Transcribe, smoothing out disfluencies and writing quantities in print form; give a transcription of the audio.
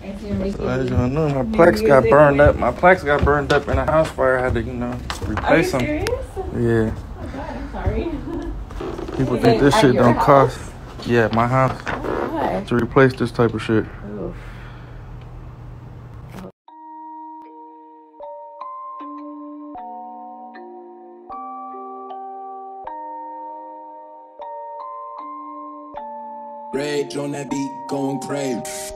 So as you know, my plaques got burned up. My plaques got burned up in a house fire. I had to, replace them. Serious? Yeah. Oh God, I'm sorry. People think this shit don't cost. Yeah, my house. Why? To replace this type of shit. Oof. Rage on that beat, going crazy.